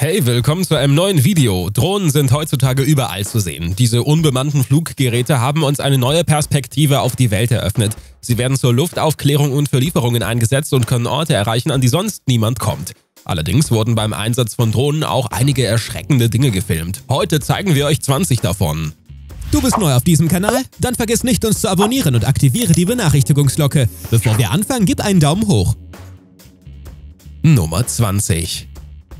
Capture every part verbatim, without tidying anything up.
Hey, willkommen zu einem neuen Video. Drohnen sind heutzutage überall zu sehen. Diese unbemannten Fluggeräte haben uns eine neue Perspektive auf die Welt eröffnet. Sie werden zur Luftaufklärung und für Lieferungen eingesetzt und können Orte erreichen, an die sonst niemand kommt. Allerdings wurden beim Einsatz von Drohnen auch einige erschreckende Dinge gefilmt. Heute zeigen wir euch zwanzig davon. Du bist neu auf diesem Kanal? Dann vergiss nicht, uns zu abonnieren und aktiviere die Benachrichtigungsglocke. Bevor wir anfangen, gib einen Daumen hoch. Nummer zwanzig.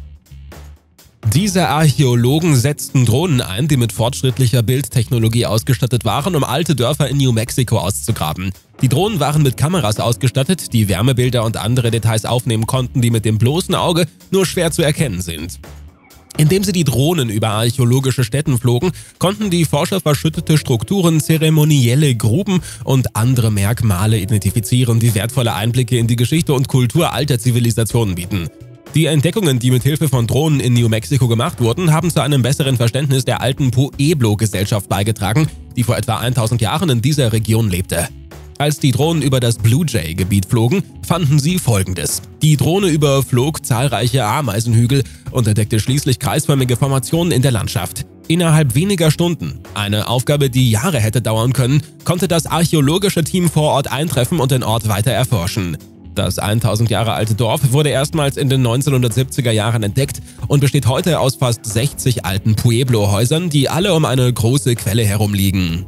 Diese Archäologen setzten Drohnen ein, die mit fortschrittlicher Bildtechnologie ausgestattet waren, um alte Dörfer in New Mexico auszugraben. Die Drohnen waren mit Kameras ausgestattet, die Wärmebilder und andere Details aufnehmen konnten, die mit dem bloßen Auge nur schwer zu erkennen sind. Indem sie die Drohnen über archäologische Stätten flogen, konnten die Forscher verschüttete Strukturen, zeremonielle Gruben und andere Merkmale identifizieren, die wertvolle Einblicke in die Geschichte und Kultur alter Zivilisationen bieten. Die Entdeckungen, die mit Hilfe von Drohnen in New Mexico gemacht wurden, haben zu einem besseren Verständnis der alten Pueblo-Gesellschaft beigetragen, die vor etwa tausend Jahren in dieser Region lebte. Als die Drohnen über das Blue Jay-Gebiet flogen, fanden sie Folgendes. Die Drohne überflog zahlreiche Ameisenhügel und entdeckte schließlich kreisförmige Formationen in der Landschaft. Innerhalb weniger Stunden, eine Aufgabe, die Jahre hätte dauern können, konnte das archäologische Team vor Ort eintreffen und den Ort weiter erforschen. Das tausend Jahre alte Dorf wurde erstmals in den neunzehnhundertsiebziger Jahren entdeckt und besteht heute aus fast sechzig alten Pueblo-Häusern, die alle um eine große Quelle herum liegen.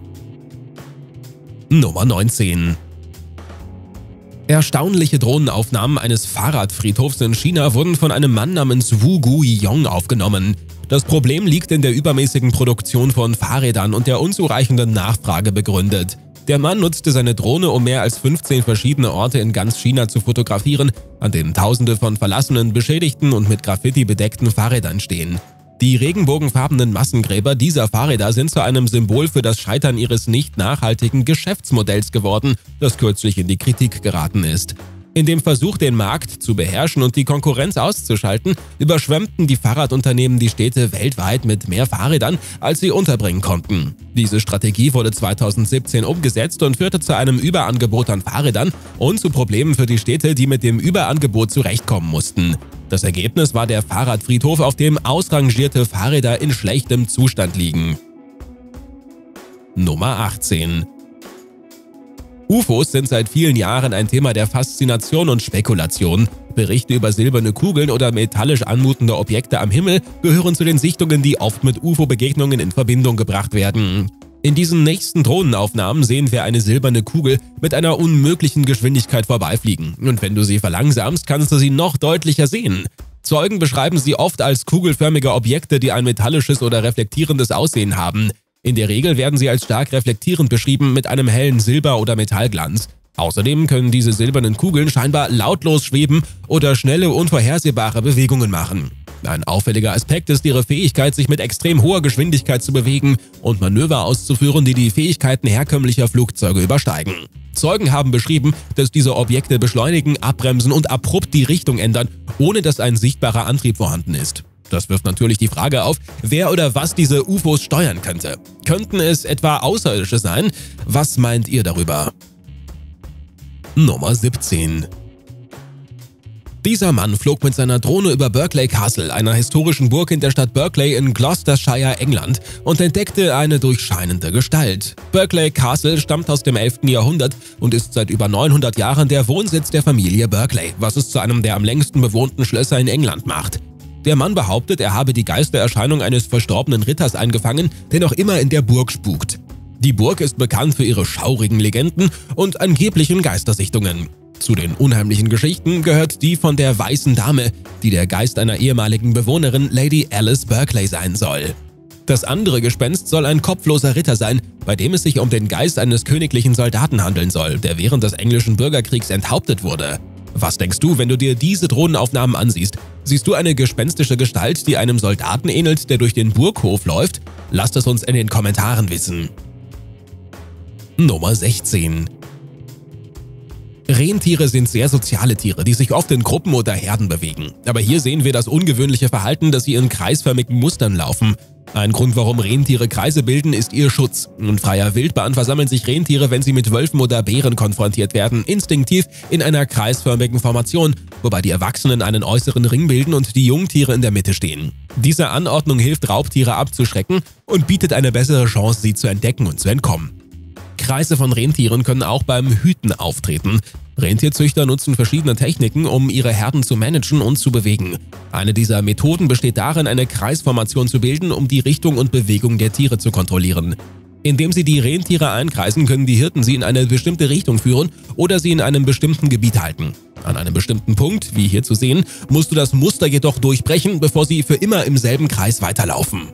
Nummer neunzehn. Erstaunliche Drohnenaufnahmen eines Fahrradfriedhofs in China wurden von einem Mann namens Wu Guiyong aufgenommen. Das Problem liegt in der übermäßigen Produktion von Fahrrädern und der unzureichenden Nachfrage begründet. Der Mann nutzte seine Drohne, um mehr als fünfzehn verschiedene Orte in ganz China zu fotografieren, an denen Tausende von verlassenen, beschädigten und mit Graffiti bedeckten Fahrrädern stehen. Die regenbogenfarbenen Massengräber dieser Fahrräder sind zu einem Symbol für das Scheitern ihres nicht nachhaltigen Geschäftsmodells geworden, das kürzlich in die Kritik geraten ist. In dem Versuch, den Markt zu beherrschen und die Konkurrenz auszuschalten, überschwemmten die Fahrradunternehmen die Städte weltweit mit mehr Fahrrädern, als sie unterbringen konnten. Diese Strategie wurde zweitausendsiebzehn umgesetzt und führte zu einem Überangebot an Fahrrädern und zu Problemen für die Städte, die mit dem Überangebot zurechtkommen mussten. Das Ergebnis war der Fahrradfriedhof, auf dem ausrangierte Fahrräder in schlechtem Zustand liegen. Nummer achtzehn. U F Os sind seit vielen Jahren ein Thema der Faszination und Spekulation. Berichte über silberne Kugeln oder metallisch anmutende Objekte am Himmel gehören zu den Sichtungen, die oft mit U F O-Begegnungen in Verbindung gebracht werden. In diesen nächsten Drohnenaufnahmen sehen wir eine silberne Kugel mit einer unmöglichen Geschwindigkeit vorbeifliegen. Und wenn du sie verlangsamst, kannst du sie noch deutlicher sehen. Zeugen beschreiben sie oft als kugelförmige Objekte, die ein metallisches oder reflektierendes Aussehen haben. In der Regel werden sie als stark reflektierend beschrieben mit einem hellen Silber- oder Metallglanz. Außerdem können diese silbernen Kugeln scheinbar lautlos schweben oder schnelle, unvorhersehbare Bewegungen machen. Ein auffälliger Aspekt ist ihre Fähigkeit, sich mit extrem hoher Geschwindigkeit zu bewegen und Manöver auszuführen, die die Fähigkeiten herkömmlicher Flugzeuge übersteigen. Zeugen haben beschrieben, dass diese Objekte beschleunigen, abbremsen und abrupt die Richtung ändern, ohne dass ein sichtbarer Antrieb vorhanden ist. Das wirft natürlich die Frage auf, wer oder was diese U F Os steuern könnte. Könnten es etwa Außerirdische sein? Was meint ihr darüber? Nummer siebzehn. Dieser Mann flog mit seiner Drohne über Berkeley Castle, einer historischen Burg in der Stadt Berkeley in Gloucestershire, England, und entdeckte eine durchscheinende Gestalt. Berkeley Castle stammt aus dem elften Jahrhundert und ist seit über neunhundert Jahren der Wohnsitz der Familie Berkeley, was es zu einem der am längsten bewohnten Schlösser in England macht. Der Mann behauptet, er habe die Geistererscheinung eines verstorbenen Ritters eingefangen, der noch immer in der Burg spukt. Die Burg ist bekannt für ihre schaurigen Legenden und angeblichen Geistersichtungen. Zu den unheimlichen Geschichten gehört die von der Weißen Dame, die der Geist einer ehemaligen Bewohnerin, Lady Alice Berkeley, sein soll. Das andere Gespenst soll ein kopfloser Ritter sein, bei dem es sich um den Geist eines königlichen Soldaten handeln soll, der während des englischen Bürgerkriegs enthauptet wurde. Was denkst du, wenn du dir diese Drohnenaufnahmen ansiehst? Siehst du eine gespenstische Gestalt, die einem Soldaten ähnelt, der durch den Burghof läuft? Lasst es uns in den Kommentaren wissen. Nummer sechzehn. Rentiere sind sehr soziale Tiere, die sich oft in Gruppen oder Herden bewegen. Aber hier sehen wir das ungewöhnliche Verhalten, dass sie in kreisförmigen Mustern laufen. Ein Grund, warum Rentiere Kreise bilden, ist ihr Schutz. In freier Wildbahn versammeln sich Rentiere, wenn sie mit Wölfen oder Bären konfrontiert werden, instinktiv in einer kreisförmigen Formation, wobei die Erwachsenen einen äußeren Ring bilden und die Jungtiere in der Mitte stehen. Diese Anordnung hilft, Raubtiere abzuschrecken und bietet eine bessere Chance, sie zu entdecken und zu entkommen. Kreise von Rentieren können auch beim Hüten auftreten. Rentierzüchter nutzen verschiedene Techniken, um ihre Herden zu managen und zu bewegen. Eine dieser Methoden besteht darin, eine Kreisformation zu bilden, um die Richtung und Bewegung der Tiere zu kontrollieren. Indem sie die Rentiere einkreisen, können die Hirten sie in eine bestimmte Richtung führen oder sie in einem bestimmten Gebiet halten. An einem bestimmten Punkt, wie hier zu sehen, musst du das Muster jedoch durchbrechen, bevor sie für immer im selben Kreis weiterlaufen.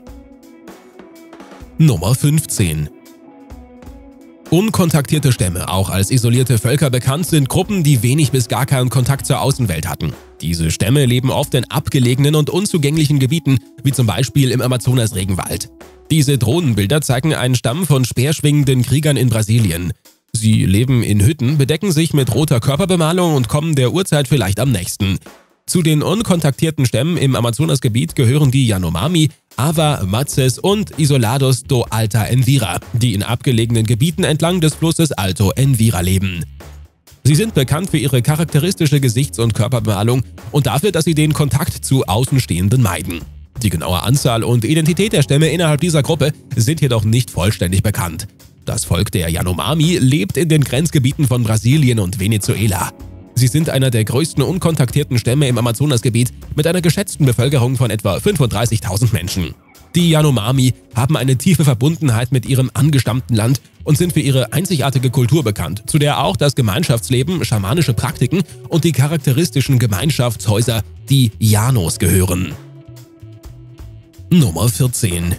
Nummer fünfzehn. Unkontaktierte Stämme, auch als isolierte Völker bekannt, sind Gruppen, die wenig bis gar keinen Kontakt zur Außenwelt hatten. Diese Stämme leben oft in abgelegenen und unzugänglichen Gebieten, wie zum Beispiel im Amazonas-Regenwald. Diese Drohnenbilder zeigen einen Stamm von speerschwingenden Kriegern in Brasilien. Sie leben in Hütten, bedecken sich mit roter Körperbemalung und kommen der Urzeit vielleicht am nächsten. Zu den unkontaktierten Stämmen im Amazonasgebiet gehören die Yanomami, Awa, Matses und Isolados do Alta Envira, die in abgelegenen Gebieten entlang des Flusses Alto Envira leben. Sie sind bekannt für ihre charakteristische Gesichts- und Körperbemalung und dafür, dass sie den Kontakt zu Außenstehenden meiden. Die genaue Anzahl und Identität der Stämme innerhalb dieser Gruppe sind jedoch nicht vollständig bekannt. Das Volk der Yanomami lebt in den Grenzgebieten von Brasilien und Venezuela. Sie sind einer der größten unkontaktierten Stämme im Amazonasgebiet mit einer geschätzten Bevölkerung von etwa fünfunddreißigtausend Menschen. Die Yanomami haben eine tiefe Verbundenheit mit ihrem angestammten Land und sind für ihre einzigartige Kultur bekannt, zu der auch das Gemeinschaftsleben, schamanische Praktiken und die charakteristischen Gemeinschaftshäuser, die Llanos, gehören. Nummer vierzehn.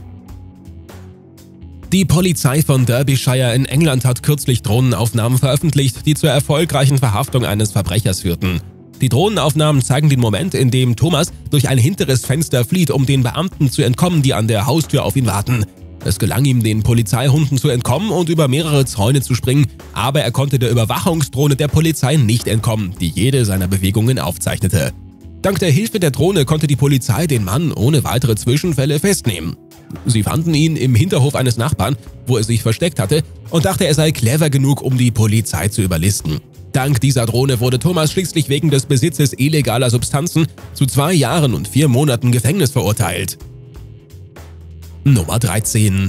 Die Polizei von Derbyshire in England hat kürzlich Drohnenaufnahmen veröffentlicht, die zur erfolgreichen Verhaftung eines Verbrechers führten. Die Drohnenaufnahmen zeigen den Moment, in dem Thomas durch ein hinteres Fenster flieht, um den Beamten zu entkommen, die an der Haustür auf ihn warten. Es gelang ihm, den Polizeihunden zu entkommen und über mehrere Zäune zu springen, aber er konnte der Überwachungsdrohne der Polizei nicht entkommen, die jede seiner Bewegungen aufzeichnete. Dank der Hilfe der Drohne konnte die Polizei den Mann ohne weitere Zwischenfälle festnehmen. Sie fanden ihn im Hinterhof eines Nachbarn, wo er sich versteckt hatte, und dachte, er sei clever genug, um die Polizei zu überlisten. Dank dieser Drohne wurde Thomas schließlich wegen des Besitzes illegaler Substanzen zu zwei Jahren und vier Monaten Gefängnis verurteilt. Nummer dreizehn.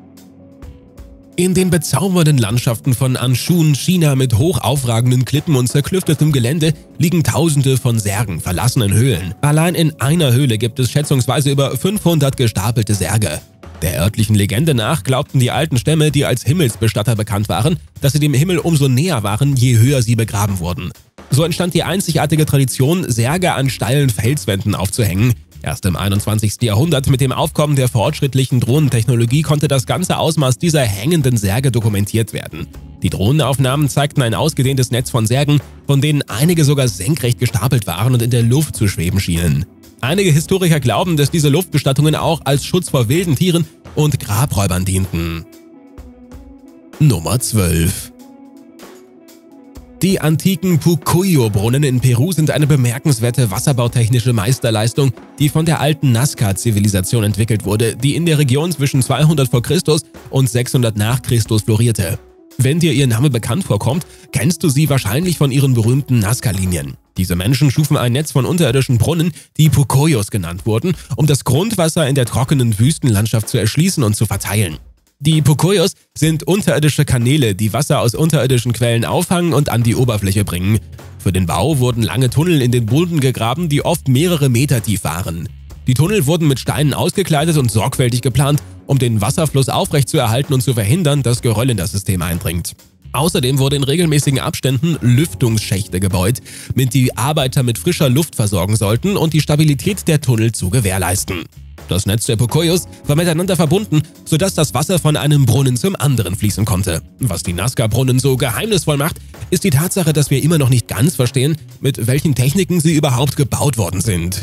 In den bezaubernden Landschaften von Anshun, China mit hoch aufragenden Klippen und zerklüftetem Gelände liegen tausende von Särgen, verlassenen Höhlen. Allein in einer Höhle gibt es schätzungsweise über fünfhundert gestapelte Särge. Der örtlichen Legende nach glaubten die alten Stämme, die als Himmelsbestatter bekannt waren, dass sie dem Himmel umso näher waren, je höher sie begraben wurden. So entstand die einzigartige Tradition, Särge an steilen Felswänden aufzuhängen. Erst im einundzwanzigsten Jahrhundert mit dem Aufkommen der fortschrittlichen Drohnentechnologie konnte das ganze Ausmaß dieser hängenden Särge dokumentiert werden. Die Drohnenaufnahmen zeigten ein ausgedehntes Netz von Särgen, von denen einige sogar senkrecht gestapelt waren und in der Luft zu schweben schienen. Einige Historiker glauben, dass diese Luftbestattungen auch als Schutz vor wilden Tieren und Grabräubern dienten. Nummer zwölf. Die antiken Pucuyo-Brunnen in Peru sind eine bemerkenswerte wasserbautechnische Meisterleistung, die von der alten Nazca-Zivilisation entwickelt wurde, die in der Region zwischen zweihundert vor Christus und sechshundert nach Christus florierte. Wenn dir ihr Name bekannt vorkommt, kennst du sie wahrscheinlich von ihren berühmten Nazca-Linien. Diese Menschen schufen ein Netz von unterirdischen Brunnen, die Pucuyos genannt wurden, um das Grundwasser in der trockenen Wüstenlandschaft zu erschließen und zu verteilen. Die Pucuyos sind unterirdische Kanäle, die Wasser aus unterirdischen Quellen auffangen und an die Oberfläche bringen. Für den Bau wurden lange Tunnel in den Boden gegraben, die oft mehrere Meter tief waren. Die Tunnel wurden mit Steinen ausgekleidet und sorgfältig geplant, um den Wasserfluss aufrechtzuerhalten und zu verhindern, dass Geröll in das System eindringt. Außerdem wurde in regelmäßigen Abständen Lüftungsschächte gebaut, mit die Arbeiter mit frischer Luft versorgen sollten und die Stabilität der Tunnel zu gewährleisten. Das Netz der Pucuyos war miteinander verbunden, sodass das Wasser von einem Brunnen zum anderen fließen konnte. Was die Nazca-Brunnen so geheimnisvoll macht, ist die Tatsache, dass wir immer noch nicht ganz verstehen, mit welchen Techniken sie überhaupt gebaut worden sind.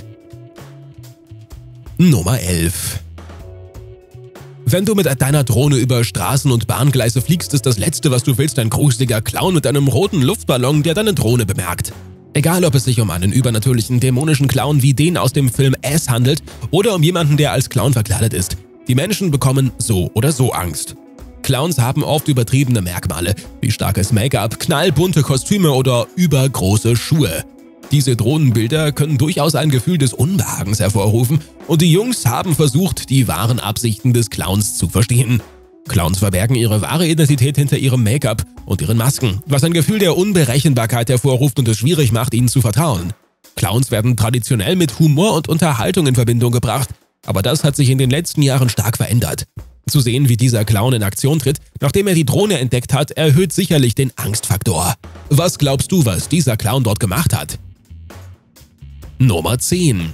Nummer elf. Wenn du mit deiner Drohne über Straßen und Bahngleise fliegst, ist das Letzte, was du willst, ein gruseliger Clown mit einem roten Luftballon, der deine Drohne bemerkt. Egal, ob es sich um einen übernatürlichen, dämonischen Clown wie den aus dem Film S handelt oder um jemanden, der als Clown verkleidet ist. Die Menschen bekommen so oder so Angst. Clowns haben oft übertriebene Merkmale, wie starkes Make-up, knallbunte Kostüme oder übergroße Schuhe. Diese Drohnenbilder können durchaus ein Gefühl des Unbehagens hervorrufen und die Jungs haben versucht, die wahren Absichten des Clowns zu verstehen. Clowns verbergen ihre wahre Identität hinter ihrem Make-up und ihren Masken, was ein Gefühl der Unberechenbarkeit hervorruft und es schwierig macht, ihnen zu vertrauen. Clowns werden traditionell mit Humor und Unterhaltung in Verbindung gebracht, aber das hat sich in den letzten Jahren stark verändert. Zu sehen, wie dieser Clown in Aktion tritt, nachdem er die Drohne entdeckt hat, erhöht sicherlich den Angstfaktor. Was glaubst du, was dieser Clown dort gemacht hat? Nummer zehn.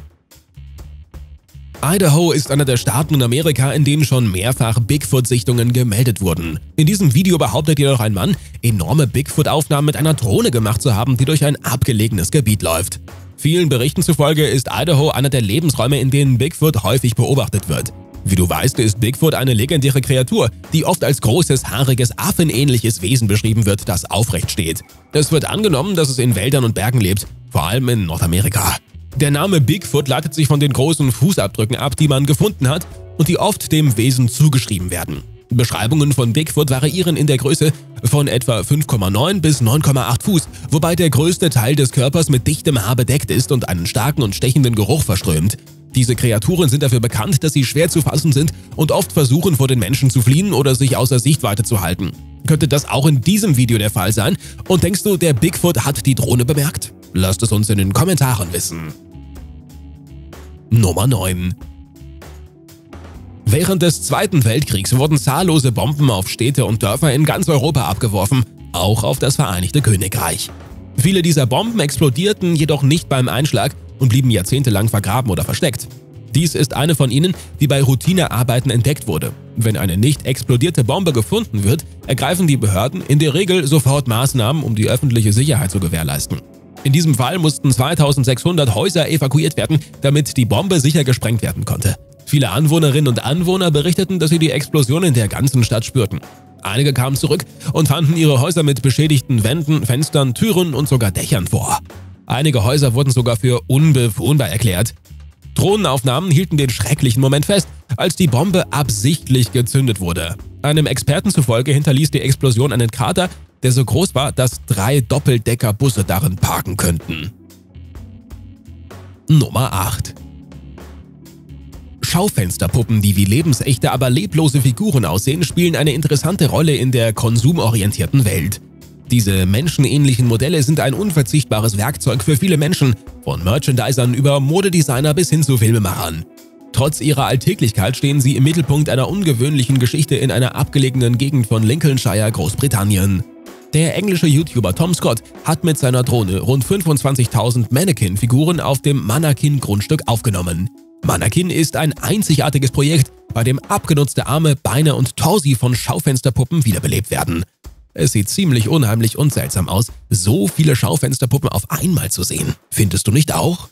Idaho ist einer der Staaten in Amerika, in denen schon mehrfach Bigfoot-Sichtungen gemeldet wurden. In diesem Video behauptet jedoch ein Mann, enorme Bigfoot-Aufnahmen mit einer Drohne gemacht zu haben, die durch ein abgelegenes Gebiet läuft. Vielen Berichten zufolge ist Idaho einer der Lebensräume, in denen Bigfoot häufig beobachtet wird. Wie du weißt, ist Bigfoot eine legendäre Kreatur, die oft als großes, haariges, affenähnliches Wesen beschrieben wird, das aufrecht steht. Es wird angenommen, dass es in Wäldern und Bergen lebt, vor allem in Nordamerika. Der Name Bigfoot leitet sich von den großen Fußabdrücken ab, die man gefunden hat und die oft dem Wesen zugeschrieben werden. Beschreibungen von Bigfoot variieren in der Größe von etwa fünf Komma neun bis neun Komma acht Fuß, wobei der größte Teil des Körpers mit dichtem Haar bedeckt ist und einen starken und stechenden Geruch verströmt. Diese Kreaturen sind dafür bekannt, dass sie schwer zu fassen sind und oft versuchen, vor den Menschen zu fliehen oder sich außer Sichtweite zu halten. Könnte das auch in diesem Video der Fall sein? Und denkst du, der Bigfoot hat die Drohne bemerkt? Lasst es uns in den Kommentaren wissen. Nummer neun. Während des Zweiten Weltkriegs wurden zahllose Bomben auf Städte und Dörfer in ganz Europa abgeworfen, auch auf das Vereinigte Königreich. Viele dieser Bomben explodierten jedoch nicht beim Einschlag und blieben jahrzehntelang vergraben oder versteckt. Dies ist eine von ihnen, die bei Routinearbeiten entdeckt wurde. Wenn eine nicht explodierte Bombe gefunden wird, ergreifen die Behörden in der Regel sofort Maßnahmen, um die öffentliche Sicherheit zu gewährleisten. In diesem Fall mussten zweitausendsechshundert Häuser evakuiert werden, damit die Bombe sicher gesprengt werden konnte. Viele Anwohnerinnen und Anwohner berichteten, dass sie die Explosion in der ganzen Stadt spürten. Einige kamen zurück und fanden ihre Häuser mit beschädigten Wänden, Fenstern, Türen und sogar Dächern vor. Einige Häuser wurden sogar für unbewohnbar erklärt. Drohnenaufnahmen hielten den schrecklichen Moment fest, als die Bombe absichtlich gezündet wurde. Einem Experten zufolge hinterließ die Explosion einen Krater, der so groß war, dass drei Doppeldeckerbusse darin parken könnten. Nummer acht. Schaufensterpuppen, die wie lebensechte, aber leblose Figuren aussehen, spielen eine interessante Rolle in der konsumorientierten Welt. Diese menschenähnlichen Modelle sind ein unverzichtbares Werkzeug für viele Menschen, von Merchandisern über Modedesigner bis hin zu Filmemachern. Trotz ihrer Alltäglichkeit stehen sie im Mittelpunkt einer ungewöhnlichen Geschichte in einer abgelegenen Gegend von Lincolnshire, Großbritannien. Der englische YouTuber Tom Scott hat mit seiner Drohne rund fünfundzwanzigtausend Mannequin-Figuren auf dem Manakin-Grundstück aufgenommen. Manakin ist ein einzigartiges Projekt, bei dem abgenutzte Arme, Beine und Torsi von Schaufensterpuppen wiederbelebt werden. Es sieht ziemlich unheimlich und seltsam aus, so viele Schaufensterpuppen auf einmal zu sehen. Findest du nicht auch?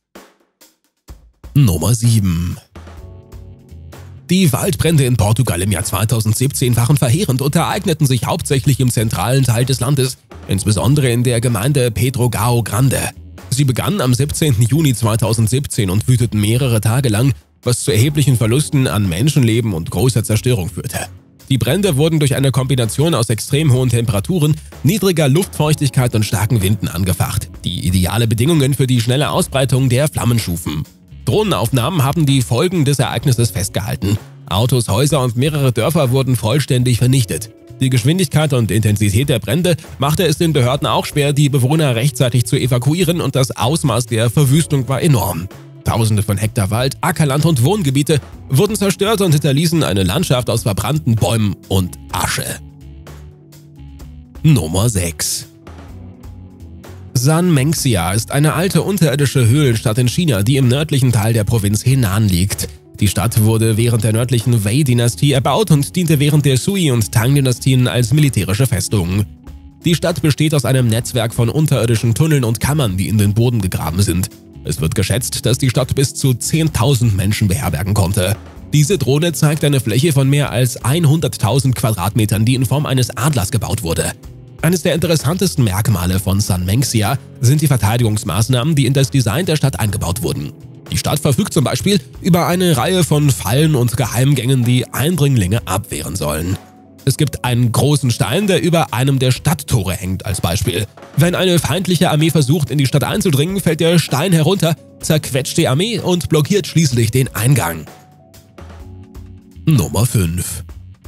Nummer sieben. Die Waldbrände in Portugal im Jahr zweitausendsiebzehn waren verheerend und ereigneten sich hauptsächlich im zentralen Teil des Landes, insbesondere in der Gemeinde Pedrógão Grande. Sie begannen am siebzehnten Juni zweitausendsiebzehn und wüteten mehrere Tage lang, was zu erheblichen Verlusten an Menschenleben und großer Zerstörung führte. Die Brände wurden durch eine Kombination aus extrem hohen Temperaturen, niedriger Luftfeuchtigkeit und starken Winden angefacht, die ideale Bedingungen für die schnelle Ausbreitung der Flammen schufen. Drohnenaufnahmen haben die Folgen des Ereignisses festgehalten. Autos, Häuser und mehrere Dörfer wurden vollständig vernichtet. Die Geschwindigkeit und Intensität der Brände machte es den Behörden auch schwer, die Bewohner rechtzeitig zu evakuieren und das Ausmaß der Verwüstung war enorm. Tausende von Hektar Wald, Ackerland und Wohngebiete wurden zerstört und hinterließen eine Landschaft aus verbrannten Bäumen und Asche. Nummer sechs. Sanmenxia ist eine alte unterirdische Höhlenstadt in China, die im nördlichen Teil der Provinz Henan liegt. Die Stadt wurde während der nördlichen Wei-Dynastie erbaut und diente während der Sui- und Tang-Dynastien als militärische Festung. Die Stadt besteht aus einem Netzwerk von unterirdischen Tunneln und Kammern, die in den Boden gegraben sind. Es wird geschätzt, dass die Stadt bis zu zehntausend Menschen beherbergen konnte. Diese Drohne zeigt eine Fläche von mehr als hunderttausend Quadratmetern, die in Form eines Adlers gebaut wurde. Eines der interessantesten Merkmale von Sanmenxia sind die Verteidigungsmaßnahmen, die in das Design der Stadt eingebaut wurden. Die Stadt verfügt zum Beispiel über eine Reihe von Fallen und Geheimgängen, die Eindringlinge abwehren sollen. Es gibt einen großen Stein, der über einem der Stadttore hängt, als Beispiel. Wenn eine feindliche Armee versucht, in die Stadt einzudringen, fällt der Stein herunter, zerquetscht die Armee und blockiert schließlich den Eingang. Nummer fünf.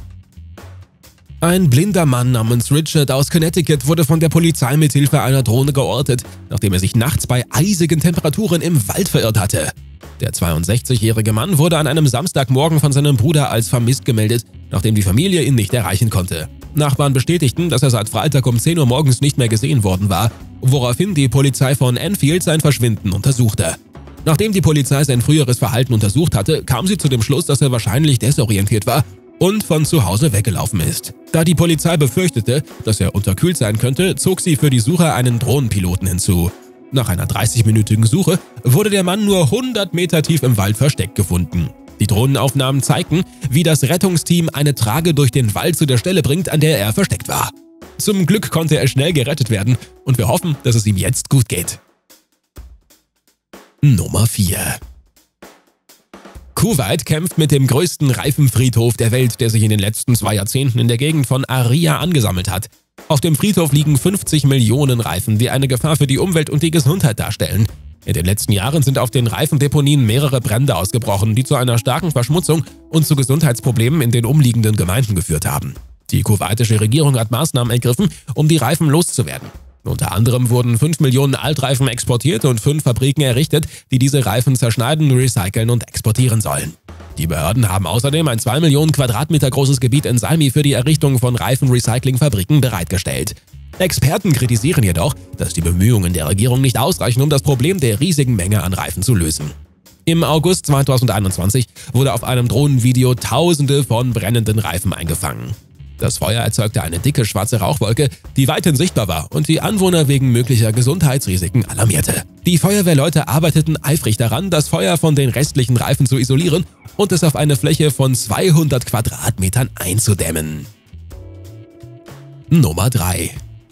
Ein blinder Mann namens Richard aus Connecticut wurde von der Polizei mit Hilfe einer Drohne geortet, nachdem er sich nachts bei eisigen Temperaturen im Wald verirrt hatte. Der zweiundsechzigjährige Mann wurde an einem Samstagmorgen von seinem Bruder als vermisst gemeldet, nachdem die Familie ihn nicht erreichen konnte. Nachbarn bestätigten, dass er seit Freitag um zehn Uhr morgens nicht mehr gesehen worden war, woraufhin die Polizei von Enfield sein Verschwinden untersuchte. Nachdem die Polizei sein früheres Verhalten untersucht hatte, kam sie zu dem Schluss, dass er wahrscheinlich desorientiert war und von zu Hause weggelaufen ist. Da die Polizei befürchtete, dass er unterkühlt sein könnte, zog sie für die Suche einen Drohnenpiloten hinzu. Nach einer dreißigminütigen Suche wurde der Mann nur hundert Meter tief im Wald versteckt gefunden. Die Drohnenaufnahmen zeigten, wie das Rettungsteam eine Trage durch den Wald zu der Stelle bringt, an der er versteckt war. Zum Glück konnte er schnell gerettet werden und wir hoffen, dass es ihm jetzt gut geht. Nummer vier. Kuwait kämpft mit dem größten Reifenfriedhof der Welt, der sich in den letzten zwei Jahrzehnten in der Gegend von Aria angesammelt hat. Auf dem Friedhof liegen fünfzig Millionen Reifen, die eine Gefahr für die Umwelt und die Gesundheit darstellen. In den letzten Jahren sind auf den Reifendeponien mehrere Brände ausgebrochen, die zu einer starken Verschmutzung und zu Gesundheitsproblemen in den umliegenden Gemeinden geführt haben. Die kuwaitische Regierung hat Maßnahmen ergriffen, um die Reifen loszuwerden. Unter anderem wurden fünf Millionen Altreifen exportiert und fünf Fabriken errichtet, die diese Reifen zerschneiden, recyceln und exportieren sollen. Die Behörden haben außerdem ein zwei Millionen Quadratmeter großes Gebiet in Salmi für die Errichtung von Reifenrecyclingfabriken bereitgestellt. Experten kritisieren jedoch, dass die Bemühungen der Regierung nicht ausreichen, um das Problem der riesigen Menge an Reifen zu lösen. Im August zweitausendeinundzwanzig wurde auf einem Drohnenvideo Tausende von brennenden Reifen eingefangen. Das Feuer erzeugte eine dicke schwarze Rauchwolke, die weithin sichtbar war und die Anwohner wegen möglicher Gesundheitsrisiken alarmierte. Die Feuerwehrleute arbeiteten eifrig daran, das Feuer von den restlichen Reifen zu isolieren und es auf eine Fläche von zweihundert Quadratmetern einzudämmen. Nummer drei.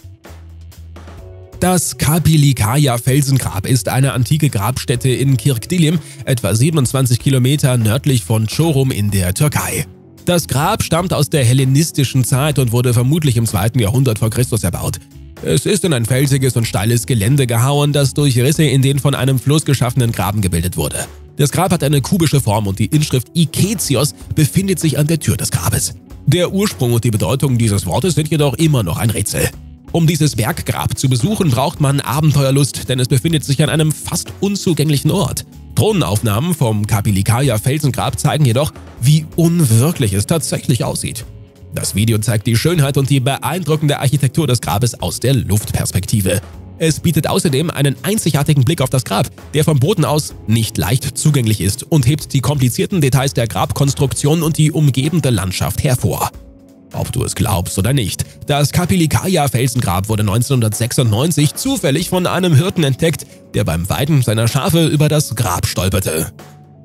Das Kapilikaya-Felsengrab ist eine antike Grabstätte in Kirkdilim, etwa siebenundzwanzig Kilometer nördlich von Çorum in der Türkei. Das Grab stammt aus der hellenistischen Zeit und wurde vermutlich im zweiten Jahrhundert vor Christus erbaut. Es ist in ein felsiges und steiles Gelände gehauen, das durch Risse in den von einem Fluss geschaffenen Graben gebildet wurde. Das Grab hat eine kubische Form und die Inschrift Ikezios befindet sich an der Tür des Grabes. Der Ursprung und die Bedeutung dieses Wortes sind jedoch immer noch ein Rätsel. Um dieses Berggrab zu besuchen, braucht man Abenteuerlust, denn es befindet sich an einem fast unzugänglichen Ort. Drohnenaufnahmen vom Kapilikaya-Felsengrab zeigen jedoch, wie unwirklich es tatsächlich aussieht. Das Video zeigt die Schönheit und die beeindruckende Architektur des Grabes aus der Luftperspektive. Es bietet außerdem einen einzigartigen Blick auf das Grab, der vom Boden aus nicht leicht zugänglich ist und hebt die komplizierten Details der Grabkonstruktion und die umgebende Landschaft hervor. Ob du es glaubst oder nicht, das Kapilikaya-Felsengrab wurde neunzehnhundertsechsundneunzig zufällig von einem Hirten entdeckt, der beim Weiden seiner Schafe über das Grab stolperte.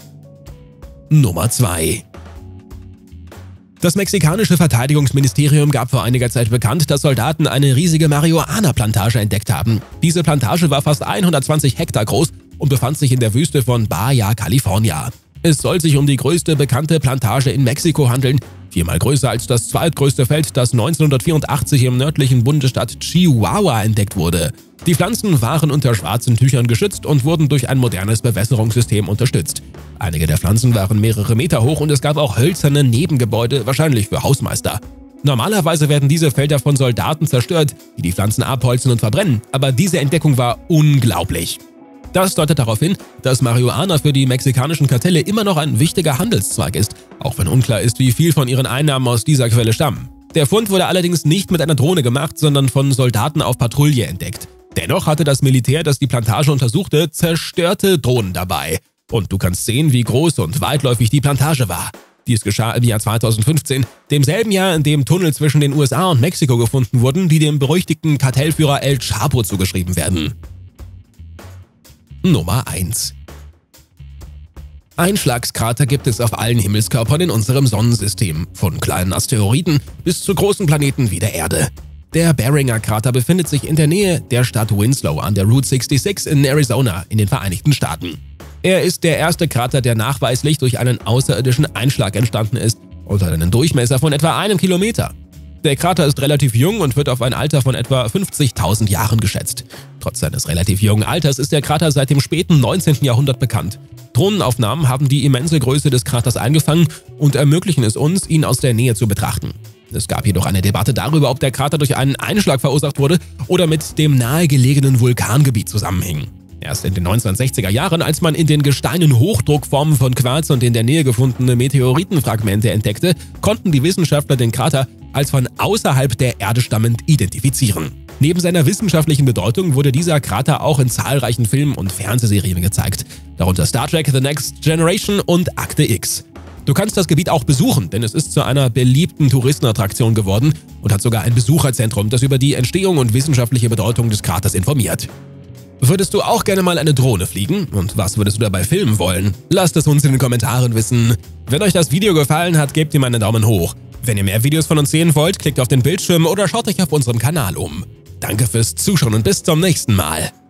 Nummer zwei. Das mexikanische Verteidigungsministerium gab vor einiger Zeit bekannt, dass Soldaten eine riesige Marihuana-Plantage entdeckt haben. Diese Plantage war fast hundertzwanzig Hektar groß und befand sich in der Wüste von Baja California. Es soll sich um die größte bekannte Plantage in Mexiko handeln, viermal größer als das zweitgrößte Feld, das neunzehnhundertvierundachtzig im nördlichen Bundesstaat Chihuahua entdeckt wurde. Die Pflanzen waren unter schwarzen Tüchern geschützt und wurden durch ein modernes Bewässerungssystem unterstützt. Einige der Pflanzen waren mehrere Meter hoch und es gab auch hölzerne Nebengebäude, wahrscheinlich für Hausmeister. Normalerweise werden diese Felder von Soldaten zerstört, die die Pflanzen abholzen und verbrennen, aber diese Entdeckung war unglaublich. Das deutet darauf hin, dass Marihuana für die mexikanischen Kartelle immer noch ein wichtiger Handelszweig ist, auch wenn unklar ist, wie viel von ihren Einnahmen aus dieser Quelle stammen. Der Fund wurde allerdings nicht mit einer Drohne gemacht, sondern von Soldaten auf Patrouille entdeckt. Dennoch hatte das Militär, das die Plantage untersuchte, zerstörte Drohnen dabei. Und du kannst sehen, wie groß und weitläufig die Plantage war. Dies geschah im Jahr zweitausendfünfzehn, demselben Jahr, in dem Tunnel zwischen den U S A und Mexiko gefunden wurden, die dem berüchtigten Kartellführer El Chapo zugeschrieben werden. Nummer eins. Einschlagskrater gibt es auf allen Himmelskörpern in unserem Sonnensystem, von kleinen Asteroiden bis zu großen Planeten wie der Erde. Der Barringer-Krater befindet sich in der Nähe der Stadt Winslow an der Route sechsundsechzig in Arizona in den Vereinigten Staaten. Er ist der erste Krater, der nachweislich durch einen außerirdischen Einschlag entstanden ist und hat einen Durchmesser von etwa einem Kilometer. Der Krater ist relativ jung und wird auf ein Alter von etwa fünfzigtausend Jahren geschätzt. Trotz seines relativ jungen Alters ist der Krater seit dem späten neunzehnten Jahrhundert bekannt. Drohnenaufnahmen haben die immense Größe des Kraters eingefangen und ermöglichen es uns, ihn aus der Nähe zu betrachten. Es gab jedoch eine Debatte darüber, ob der Krater durch einen Einschlag verursacht wurde oder mit dem nahegelegenen Vulkangebiet zusammenhing. Erst in den neunzehnhundertsechziger Jahren, als man in den Gesteinen Hochdruckformen von Quarz und in der Nähe gefundene Meteoritenfragmente entdeckte, konnten die Wissenschaftler den Krater als von außerhalb der Erde stammend identifizieren. Neben seiner wissenschaftlichen Bedeutung wurde dieser Krater auch in zahlreichen Filmen und Fernsehserien gezeigt, darunter Star Trek The Next Generation und Akte X. Du kannst das Gebiet auch besuchen, denn es ist zu einer beliebten Touristenattraktion geworden und hat sogar ein Besucherzentrum, das über die Entstehung und wissenschaftliche Bedeutung des Kraters informiert. Würdest du auch gerne mal eine Drohne fliegen? Und was würdest du dabei filmen wollen? Lasst es uns in den Kommentaren wissen. Wenn euch das Video gefallen hat, gebt ihm einen Daumen hoch. Wenn ihr mehr Videos von uns sehen wollt, klickt auf den Bildschirm oder schaut euch auf unserem Kanal um. Danke fürs Zuschauen und bis zum nächsten Mal.